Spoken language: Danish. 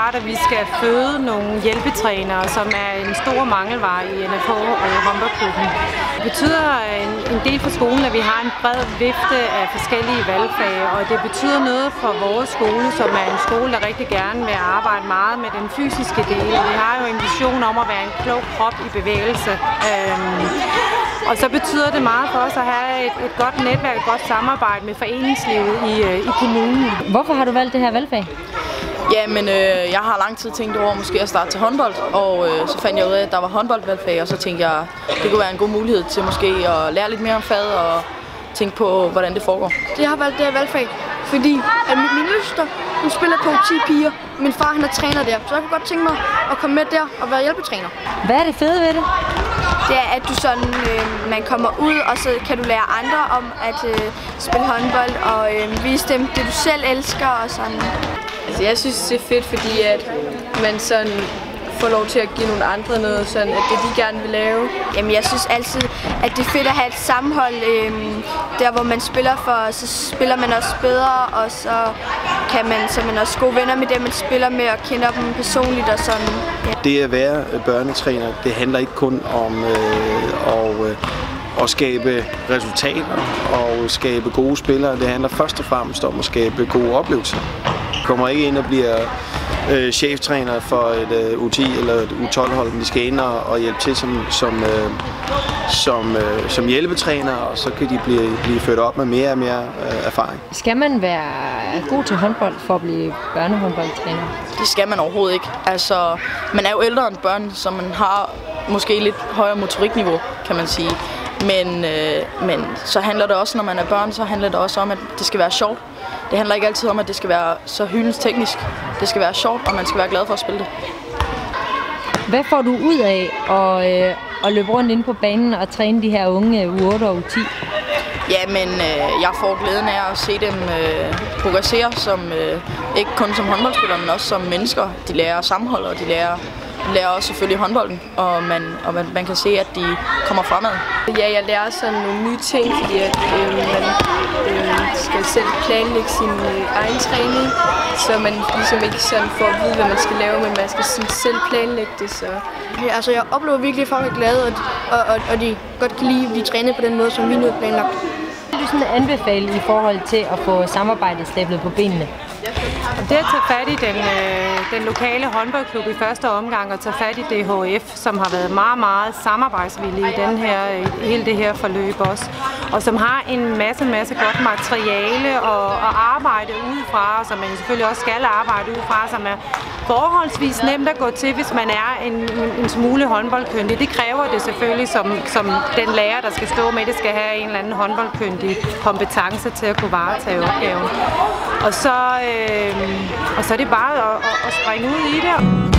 klart, at vi skal føde nogle hjælpetrænere, som er en stor mangelvare i NFH håndboldklubben. Det betyder en del for skolen, at vi har en bred vifte af forskellige valgfag, og det betyder noget for vores skole, som er en skole, der rigtig gerne vil arbejde meget med den fysiske del. Vi har jo en vision om at være en klog krop i bevægelse. Og så betyder det meget for os at have et godt netværk, et godt samarbejde med foreningslivet i kommunen. Hvorfor har du valgt det her valgfag? Jamen, jeg har lang tid tænkt over måske at starte til håndbold, og så fandt jeg ud af, at der var håndboldvalgfag, og så tænkte jeg, det kunne være en god mulighed til måske at lære lidt mere om faget og tænke på, hvordan det foregår. Jeg har valgt det her valgfag, fordi at min søster, hun spiller på 10 piger. Min far, han er træner der, så jeg kunne godt tænke mig at komme med der og være hjælpetræner. Hvad er det fede ved det? Det er, at du sådan, man kommer ud, og så kan du lære andre om at spille håndbold og vise dem det, du selv elsker og sådan. Altså, jeg synes, det er fedt, fordi at man sådan får lov til at give nogle andre noget, sådan at det de gerne vil lave. Jamen, jeg synes altid, at det er fedt at have et sammenhold. Der, hvor man spiller for, så spiller man også bedre, og så kan man også gode venner med dem, man spiller med, og kender dem personligt og sådan. Ja. Det at være børnetræner, det handler ikke kun om at skabe resultater og skabe gode spillere. Det handler først og fremmest om at skabe gode oplevelser. Du kommer ikke ind og bliver cheftræner for et U10 eller et U12-hold. Vi skal ind og hjælpe til som hjælpetræner, og så kan de blive ført op med mere og mere erfaring. Skal man være god til håndbold for at blive børnehåndboldtræner? Det skal man overhovedet ikke. Altså, man er jo ældre end børn, så man har måske lidt højere motorikniveau, kan man sige. Men så handler det også, når man er børn, så handler det også om, at det skal være sjovt. Det handler ikke altid om, at det skal være så hyldens teknisk. Det skal være sjovt, og man skal være glad for at spille det. Hvad får du ud af at løbe rundt inde på banen og træne de her unge U8 og U10? Jamen, jeg får glæden af at se dem progressere, ikke kun som håndboldspillere, men også som mennesker. De lærer sammenhold, og de lærer også selvfølgelig håndbolden, og man kan se, at de kommer fremad. Ja, jeg lærer sådan nogle nye ting, fordi at man skal selv planlægge sin egen træning, så man ligesom ikke sådan får at vide, hvad man skal lave, men man skal sådan selv planlægge det. Så. Ja, altså, jeg oplever virkelig, at folk er glade, og de godt kan lide at blive trænet på den måde, som vi nu har planlagt. Vil du sådan anbefale i forhold til at få samarbejdet stablet på benene? Det at tage fat i den lokale håndboldklub i første omgang og tage fat i DHF, som har været meget, meget samarbejdsvillige i hele det her forløb også, og som har en masse godt materiale at arbejde udefra, og som man selvfølgelig også skal arbejde udefra, som er forholdsvis nemt at gå til, hvis man er en smule håndboldkyndig. Det kræver det selvfølgelig, som den lærer, der skal stå med det, skal have en eller anden håndboldkyndig kompetence til at kunne varetage opgaven. Og så er det bare at springe ud i det.